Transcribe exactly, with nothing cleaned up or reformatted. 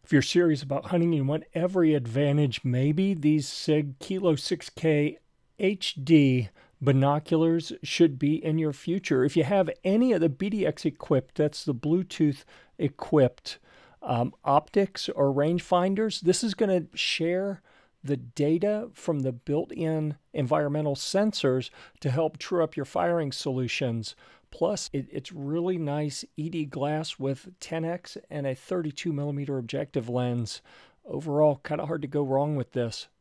If you're serious about hunting, you want every advantage maybe, these Sig Kilo six K H D binoculars should be in your future. If you have any of the B D X equipped, that's the Bluetooth equipped um, optics or rangefinders, this is going to share the data from the built-in environmental sensors to help true up your firing solutions. Plus, it, it's really nice E D glass with ten X and a thirty-two millimeter objective lens. Overall, kind of hard to go wrong with this.